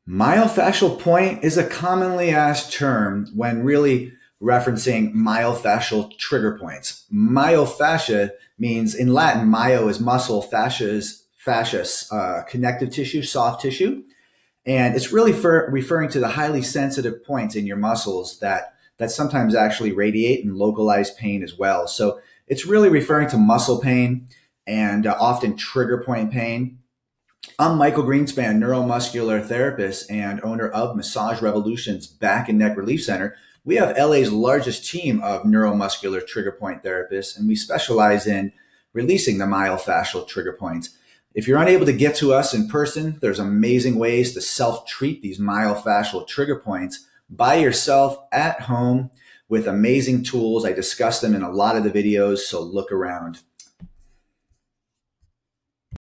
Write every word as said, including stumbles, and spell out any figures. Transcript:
Myofascial point is a commonly asked term when really referencing myofascial trigger points. Myofascia means in Latin, myo is muscle, fascia is fascia, uh, connective tissue, soft tissue. And it's really for referring to the highly sensitive points in your muscles that, that sometimes actually radiate and localize pain as well. So it's really referring to muscle pain and uh, often trigger point pain. I'm Michael Greenspan, neuromuscular therapist and owner of Massage Revolution's Back and Neck Relief Center. We have L A's largest team of neuromuscular trigger point therapists, and we specialize in releasing the myofascial trigger points. If you're unable to get to us in person, there's amazing ways to self-treat these myofascial trigger points by yourself at home with amazing tools. I discuss them in a lot of the videos, so look around.